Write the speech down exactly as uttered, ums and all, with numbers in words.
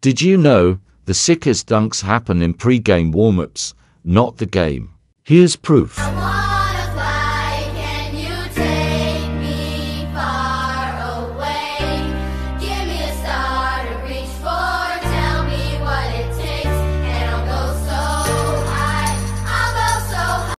Did you know, the sickest dunks happen in pre-game warm-ups, not the game? Here's proof.